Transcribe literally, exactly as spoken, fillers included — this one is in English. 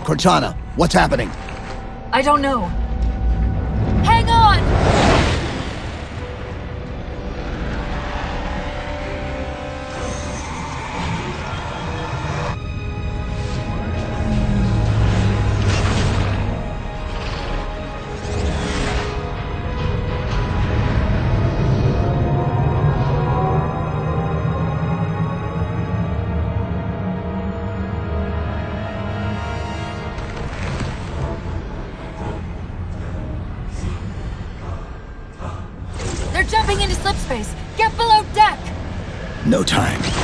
Cortana, what's happening? I don't know. Hang on! They're jumping into slip space. Get below deck! No time.